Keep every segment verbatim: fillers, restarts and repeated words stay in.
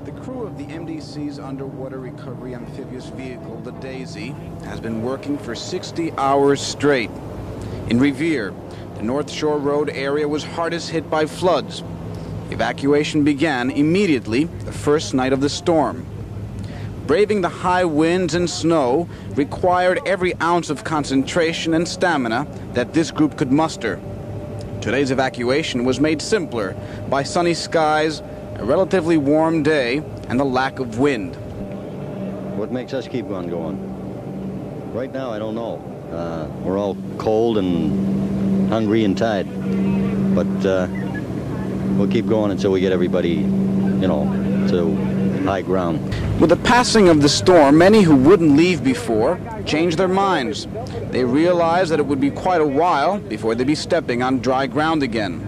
The crew of the M D C's underwater recovery amphibious vehicle, the Daisy, has been working for sixty hours straight. In Revere, the North Shore Road area was hardest hit by floods. Evacuation began immediately the first night of the storm. Braving the high winds and snow required every ounce of concentration and stamina that this group could muster. Today's evacuation was made simpler by sunny skies, a relatively warm day, and the lack of wind. What makes us keep on going? Right now, I don't know. Uh, we're all cold and hungry and tired. But uh, we'll keep going until we get everybody, you know, to high ground. With the passing of the storm, many who wouldn't leave before changed their minds. They realized that it would be quite a while before they'd be stepping on dry ground again.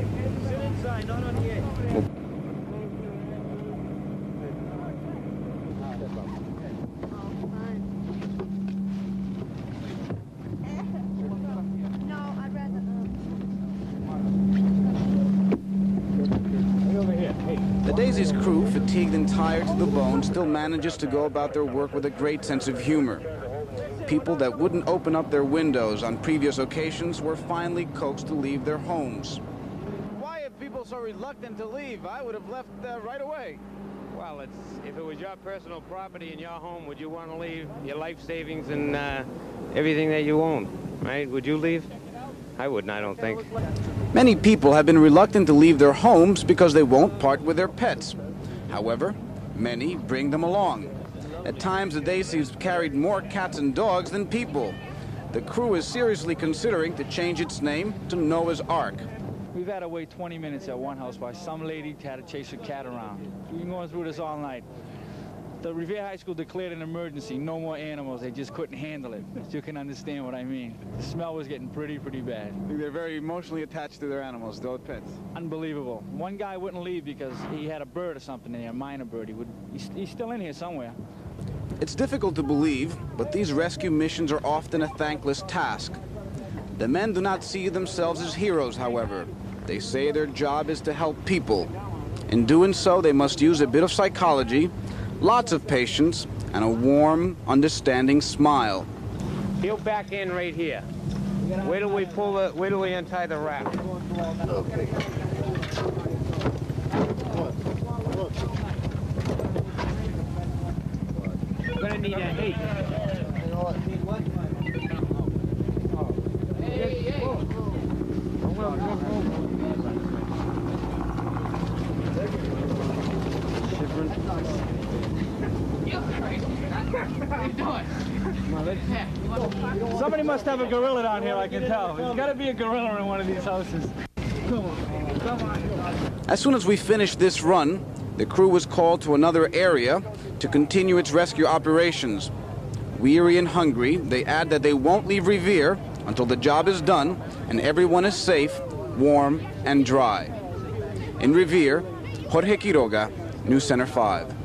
The Daisy's crew, fatigued and tired to the bone, still manages to go about their work with a great sense of humor. People that wouldn't open up their windows on previous occasions were finally coaxed to leave their homes. Why are people so reluctant to leave? I would have left uh, right away. Well, it's, if it was your personal property in your home, would you want to leave your life savings and uh, everything that you own, right? Would you leave? I wouldn't, I don't think. Many people have been reluctant to leave their homes because they won't part with their pets. However, many bring them along. At times, the Daisy's carried more cats and dogs than people. The crew is seriously considering to change its name to Noah's Ark. We've had to wait twenty minutes at one house while some lady had to chase a cat around. We've been going through this all night. The Revere High School declared an emergency, no more animals. They just couldn't handle it. So you can understand what I mean. The smell was getting pretty, pretty bad. They're very emotionally attached to their animals, those pets. Unbelievable. One guy wouldn't leave because he had a bird or something there, a minor bird. He would, he's, he's still in here somewhere. It's difficult to believe, but these rescue missions are often a thankless task. The men do not see themselves as heroes, however. They say their job is to help people. In doing so, they must use a bit of psychology, lots of patience, and a warm, understanding smile. He'll back in right here. Wait till we pull the, wait till we untie the wrap. Okay. We're gonna need a hey. Hey, hey. Somebody must have a gorilla down here, I can tell. There's got to be a gorilla in one of these houses. Come on, come on. As soon as we finished this run, the crew was called to another area to continue its rescue operations. Weary and hungry, they add that they won't leave Revere until the job is done and everyone is safe, warm, and dry. In Revere, Jorge Quiroga, News Center five.